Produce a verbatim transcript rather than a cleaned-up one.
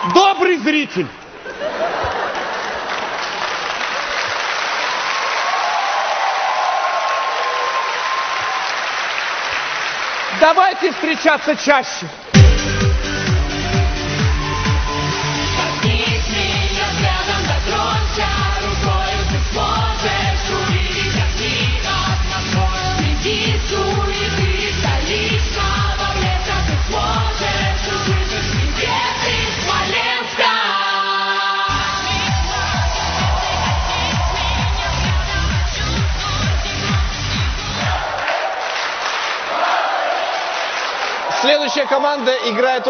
Добрый зритель. Давайте встречаться чаще. Следующая команда играет